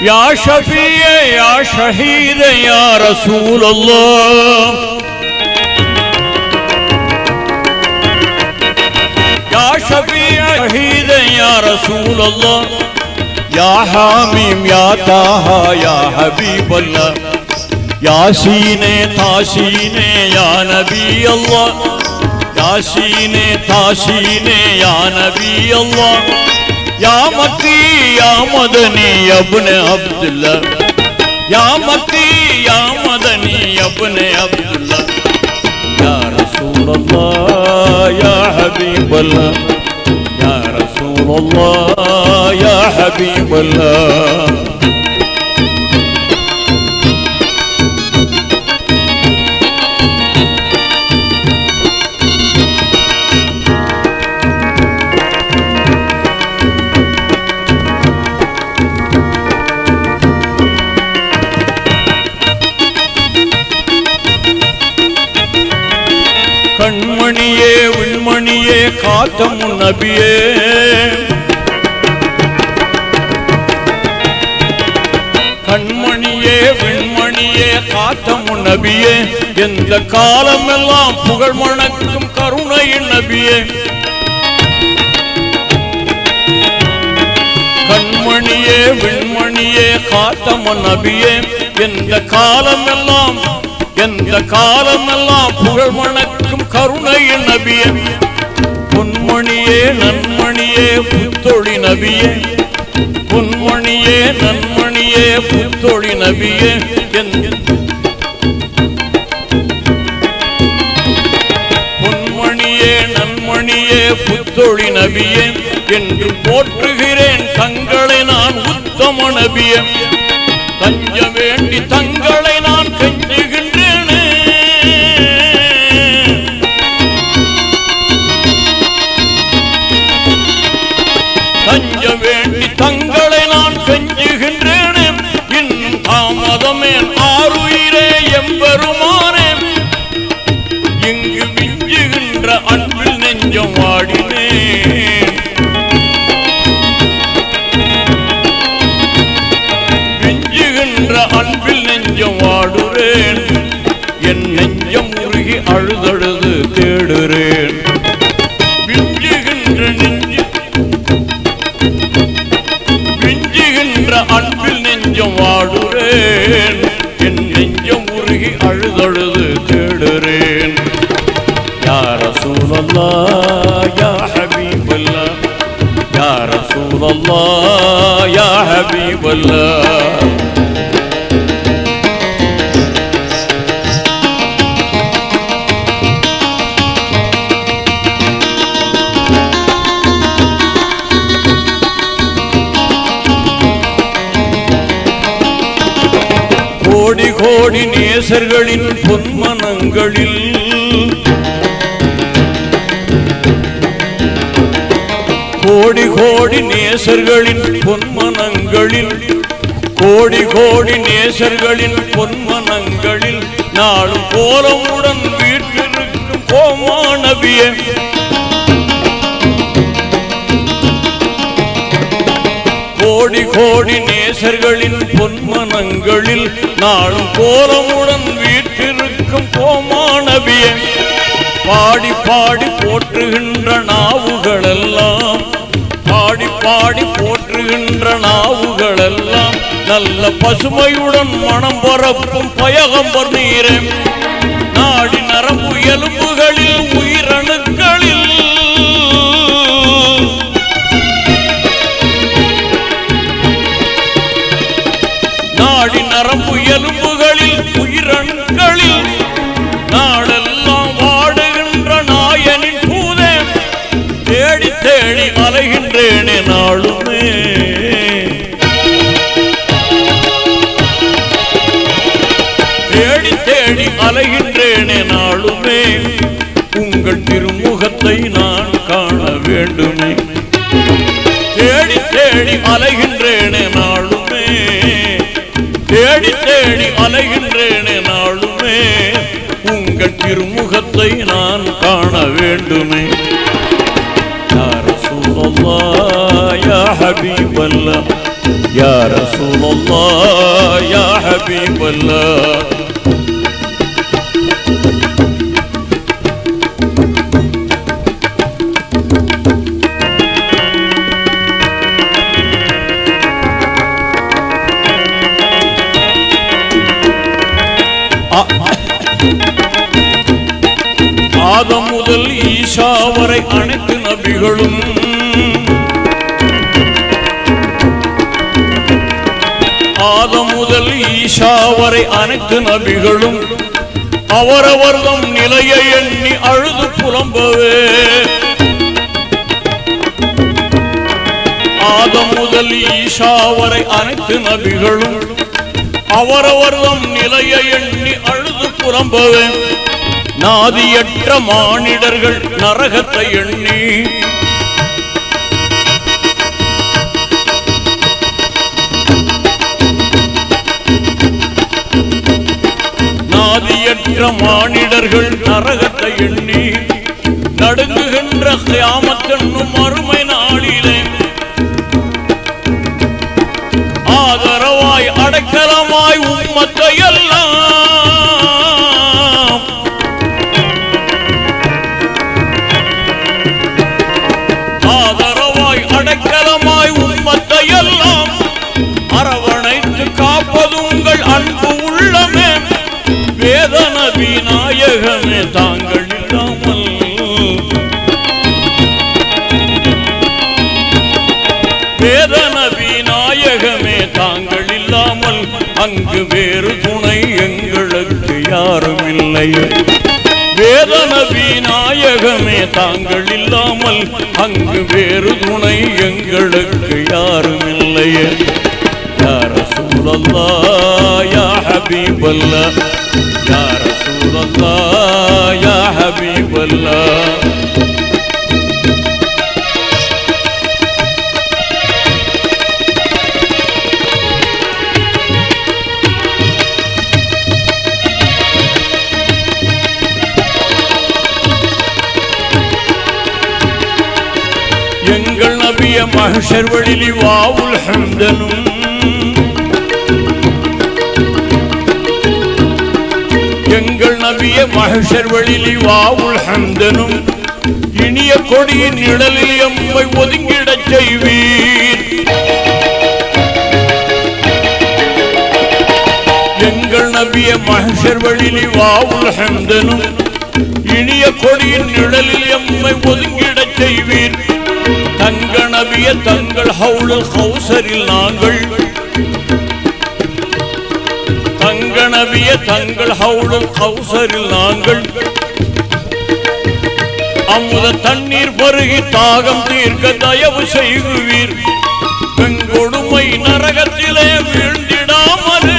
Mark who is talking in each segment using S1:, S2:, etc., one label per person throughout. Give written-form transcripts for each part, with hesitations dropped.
S1: या शफीए या शहीद या रसूल अल्लाह या शफीए शहीद या रसूल अल्लाह या हामीम या ताहा या हबीब अल्लाह यासीने तासीने या नबी अल्लाह यासीने तासीने या नबी अल्लाह या मक्की या मदनी अब्न अब्दुल्लाह या मक्की या मदनी अब्न अब्दुल्लाह या रसूल अल्लाह या हबीब अल्लाह या रसूल अल्लाह या हबीब अल्लाह कण्मणिये विण्मणिये खातमुन नबिये कण्मणिये विण्मणिये खातमुन नबिये எந்த காலமெல்லாம் புகழ் மணக்கும் கருணையின் நபியே கண்மணியே விண்மணியே காத்தமுன் நபியே எந்த காலமெல்லாம் புகழ் மணக்கும் கருணையின் நபியே பொன்மணியே நன்மணியே புத்தொழி நபியே பொன்மணியே நன்மணியே புத்தொழி நபியே பொன்மணியே நன்மணியே புத்தொழி நபியே என்று போற்றுகிறேன் தங்களை நான் உத்தம நபியே தஞ்ச வேண்டி தங்களை நான் கெஞ்சுகின்றேனே தஞ்ச வேண்டி தங்களை நான் கெஞ்சுகின்றேனே இன்னும் தாமதமே ஆருயிரே எம்பெருமானே இங்கு மிஞ்சுகின்ற அன்பில் நெஞ்சம் வாடினேன் அன்பில் நெஞ்சம் வாடுறேன் என் நெஞ்சம் உருகி அழுதழுது தேடுறேன் விஞ்சுகின்ற அன்பில் நெஞ்சம் வாடுறேன் என் நெஞ்சம் உருகி அழுதழுது தேடுறேன் யா ரசூலல்லாஹ் யா ஹபீபல்லாஹ் யா ரசூலல்லாஹ் யா ஹபீபல்லாஹ் கோடி கோடி நேசர்களின் பொன்மனங்களில் கோடி கோடி நேசர்களின் பொன்மனங்களில் கோடி கோடி நேசர்களின் பொன்மனங்களில் நாளும் கோலமுடன் வீற்றிருக்கும் கோமா நபியே கோடி கோடி நேசர்களின் பொன்மனங்களில் நாளும் கோலமுடன் வீற்றிருக்கும் கோமா நபியே பாடி பாடி போற்றுகின்ற நாவுகளெல்லாம் பாடி பாடி போற்றுகின்ற நாவுகளெல்லாம் நல்ல பசுமையுடன் மனம் பரப்பும் பயகம்பர் நீரே நாடி நரம்பு எலும்புகளில் உயிரணுக்களில் நாடி நரம்பு எலும்புகளில் உயிரணுக்களில் நாடெல்லாம் வாடுகின்ற நாயனின் பூதே தேடி தேடி அலைகின்றேனே நாளுமே தேடி தேடி அலைகின்றேனே நாளுமே உங்கள் திருமுகத்தை நான் காண வேண்டுமே தேடி தேடி அலைகின்றேனே நாளுமே தேடி தேடி அலைகின்றேனே நாளுமே உங்கள் திருமுகத்தை நான் காண வேண்டுமே யா ரசூலல்லாஹ் யா ஹபீபல்லாஹ் يا رسول الله يا حبيب الله. ஆதம் முதல் ஈசா வரை அனைத்து நபிகளும் ஆதம் முதல் ஈசா வரை அனைத்து நபிகளும் அவரவர்தம் நிலையை எண்ணி அழுது புலம்பவே. ஆதம் முதல் ஈசா வரை அனைத்து நபிகளும் அவரவர்தம் நிலையை எண்ணி அழுது புலம்பவே. நாதியற்ற மானிடர்கள் நரகத்தை எண்ணி நாதியற்ற மானிடர்கள் நரகத்தை எண்ணி நடுங்குகின்ற கியாமத் என்னும் மறுமை நாளிலே ஆதரவாய் அடைக்கலமாய் உம்மத்தை எல்லாம் அடைக்கலமாய் உம்மத்தை எல்லாம் அரவணைத்து காப்பது உங்கள் அன்பு உள்ளமே. வேதன விநாயகமே தாங்கள் இல்லாமல் வேதன விநாயகமே தாங்கள் இல்லாமல் அங்கு வேறு துணை எங்களுக்கு யாரும் இல்லை. வேதன விநாயகமே தாங்கள் இல்லாமல் அங்கு வேறு துணை எங்களுக்கு யாரும் இல்லையே. யா ரசூலல்லாஹ் யா ஹபீபல்லாஹ் யா ரசூலல்லாஹ் யா ஹபீபல்லாஹ். எங்கள் நபிய மஹ்ஷர் வழிலி வாவுல் ஹம்தனும் எங்கள் நபிய மஹ்ஷர் வழிலி வாவுல் ஹம்தனும் இனிய கொடியின் நிழலில் எம்மை ஒதுங்கிடச் செய்வீர். எங்கள் நபிய மஹ்ஷர் வழிலி வாவுல் ஹம்தனும் இனிய கொடியின் நிழலில் எம்மை ஒதுங்கிடச் செய்வீர். தங்க நபிய தங்கள் ஹவுலுல் கௌசரில் நாங்கள் தங்க நபிய தங்கள் ஹவுலுல் கௌசரில் நாங்கள் அமுத தண்ணீர் பருகி தாகம் தீர்க்க தயவு செய்குவீர். பெண்கொடுமை நரகத்திலே வீழ்ந்திடாமலே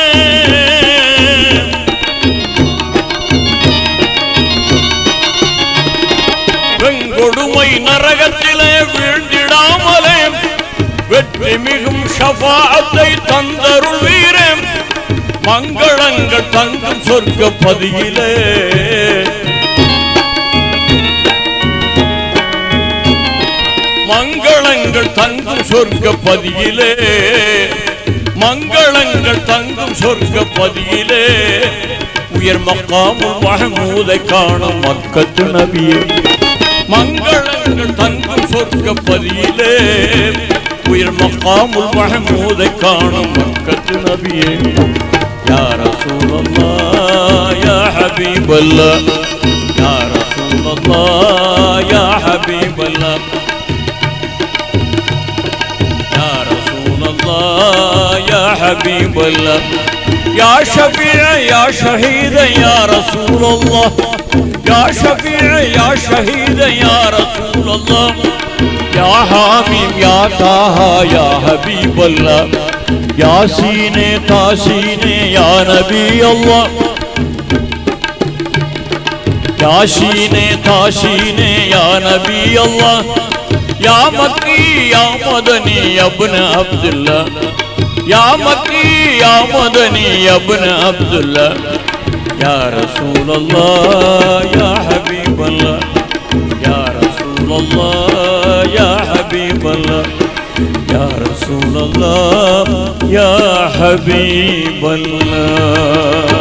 S1: பெண்கொடுமை நரகத்திலே வீழ்ந்திடாமலே வெற்றி மிகும் ஷஃபாஅத்தை தந்தருள்வீரே. மங்களங்கள் தங்கும் சொர்க்க பதியிலே மங்களங்கள் தங்கும் சொர்க்க பதியிலே மங்களங்கள் தங்கும் சொர்க்க பதியிலே உயர் மக்காமுல் மஹ்மூதை காணும் மக்கத்து நபியே. மங்களங்கள் தங்கும் சொர்க்க பதியிலே உயர் மக்காமுல் மஹ்மூதை காணும் மக்கத்து நபியே. யா ரசூலல்லாஹ் யா ஹபீபல்லாஹ் யா ரசூலல்லாஹ் யா ஹபீபல்லாஹ் யா ரசூலல்லாஹ் யா ஹபீபல்லாஹ். யா ஷஃபீஅ யா ஷஹீத யா ரசூலல்லாஹ் யா ஷஃபீஅ யா ஷஹீத யா ரசூலல்லாஹ். யா ஹாமீம் யா தாஹா யா ஹபீபல்லாஹ் யாசீனே தாசீனே யா நபி அல்லாஹ். யாசீனே தாசீனே யா நபி அல்லாஹ். யா மக்கி யா மதனி அப்ன அப்துல்லாஹ் யா மக்கி யா மதனி அப்ன அப்துல்லாஹ். யா ரசூலல்லாஹ் யா ஹபீபல்லாஹ் யா ரசூலல்லாஹ் யா ஹபீபல்லாஹ் يا رسول الله يا حبيب الله